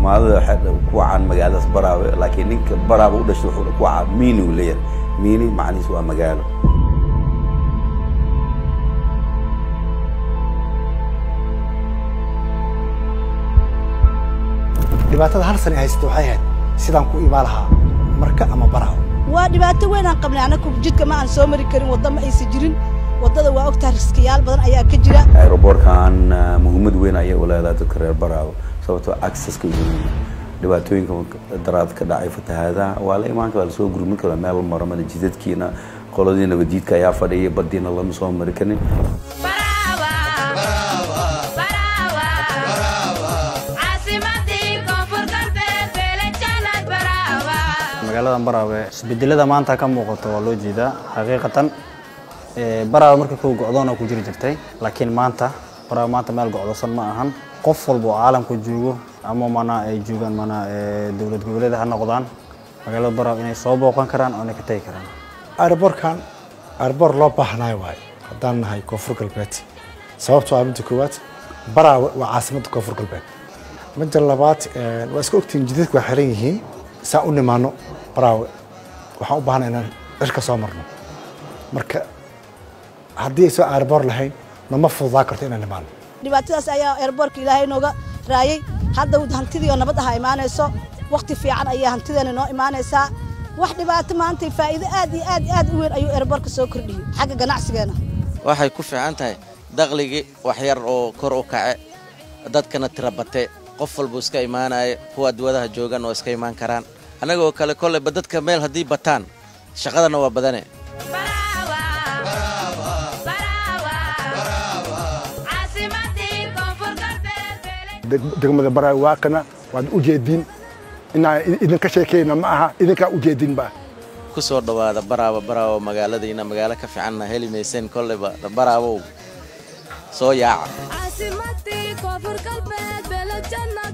Soomaalida waxay ku caan magaalada Baraawe laakiin ninka Baraawe u dhashay wuxuu ku caan Miini u leeyahay Miini macnihiisu waa magaalo dhibaatada hal sano haysto waxay ahayd sidaan ku imaalaha marka ama Baraawe waa dhibaato weyn aan qabnay anagu jidka ma aan soo mari karin waddo ma aysan jirin wadada waa ogtahay riskiyaal badan ayaa ka jira aeroboortkan muhiimad weyn ayay u leedahay dadka reer Baraawe sababtoo access ka weyn dhibaatooyinka daraad ka dhacay fatahaadaha waa la imaan kara soo gurmin kara meel marmada jidadkiina qoladiina wadiidka ayaa fadhiyay badina lama soo mari karin magaalada Baraawe isbedelada maanta ka muuqato waa loo jeedaa xaqiiqatan Baraawe markii ku go'doon ku jiri jirtay laakiin maanta Baraawe maanta meel go'doon ma ahan qof walba oo caalamka joogo ama mana ay joogan mana dawlad goboleedaha noqdaan magaalada Baraawe inay soo booqan karaan oo ka tagi karaan airportkan airport loo baahnay waay hadaan nahay Koonfur Galbeed sababtoo ah midda koowaad Baraawe waa caasimadda Koonfur Galbeed midda labaad waa iska ogtiin jidadku waa xiran yihiin saa u nimaano Baraawe waxaan u baahnaa inaan cirka soo marno marka haddii soo airport lahayn nama fududaa karto inaan nimaano dhibaatadaas ayaa airportka Ilaahay nooga raayay hadda hantidii oo nabad ah imaanayso waqti fiican ayaa hantideena noo imaanaysaa wax dhibaato maanta faa'iido aad u weyn ayuu airportka soo kordhiyay xagga ganacsigeena waxay ku fiican tahay dakhliga wax yar oo kor u kacay dadkana tirabate qof walba iska imaanay kuwa dawladaha joogan oo iska imaan karaan anaga oo kale kolle dadka meel hadii bataan shaqadana waa badane degmada Baraawe waa kana waad u jeedin inaa idin ka sheekeyna ma aha idinka u jeedin ba ku soo dhawaada Baraawe magaaladiina magaalo ka fiican heli meeseen kolle Baraawe soo yaac عاصمتي كفر قلبي بلا جنة